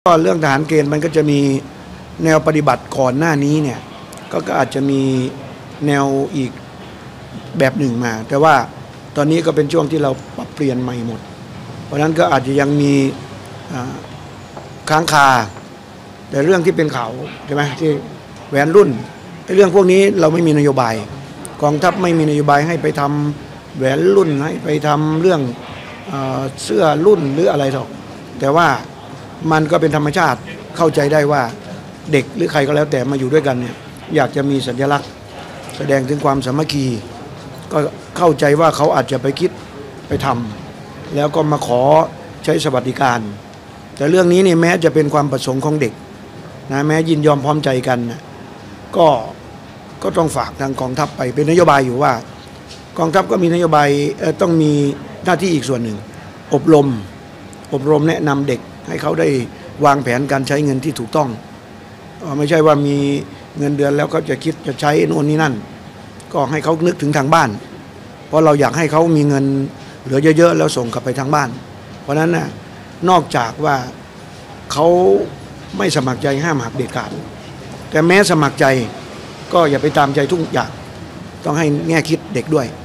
ก็เรื่องทหารเกณฑ์มันก็จะมีแนวปฏิบัติก่อนหน้านี้เนี่ยก็อาจจะมีแนวอีกแบบหนึ่งมาแต่ว่าตอนนี้ก็เป็นช่วงที่เราปรับเปลี่ยนใหม่หมดเพราะฉะนั้นก็อาจจะยังมีค้างคาแต่เรื่องที่เป็นข่าวใช่ไหมที่แหวนรุ่นเรื่องพวกนี้เราไม่มีนโยบายกองทัพไม่มีนโยบายให้ไปทำแหวนรุ่นให้ไปทำเรื่องเสื้อรุ่นหรืออะไรหรอกแต่ว่ามันก็เป็นธรรมชาติเข้าใจได้ว่าเด็กหรือใครก็แล้วแต่มาอยู่ด้วยกันเนี่ยอยากจะมีสัญลักษณ์แสดงถึงความสามัคคีก็เข้าใจว่าเขาอาจจะไปคิดไปทำแล้วก็มาขอใช้สวัสดิการแต่เรื่องนี้เนี่ยแม้จะเป็นความประสงค์ของเด็กนะแม้ยินยอมพร้อมใจกันนะก็ต้องฝากทางกองทัพไปเป็นนโยบายอยู่ว่ากองทัพก็มีนโยบายต้องมีหน้าที่อีกส่วนหนึ่งอบรมแนะนำเด็กให้เขาได้วางแผนการใช้เงินที่ถูกต้องไม่ใช่ว่ามีเงินเดือนแล้วก็จะคิดจะใช้โน่นนี่นั่นก็ให้เขานึกถึงทางบ้านเพราะเราอยากให้เขามีเงินเหลือเยอะๆแล้วส่งกลับไปทางบ้านเพราะฉะนั้นน่ะนอกจากว่าเขาไม่สมัครใจห้ามหักเด็ดขาดแต่แม้สมัครใจก็อย่าไปตามใจทุกอย่างต้องให้แง่คิดเด็กด้วย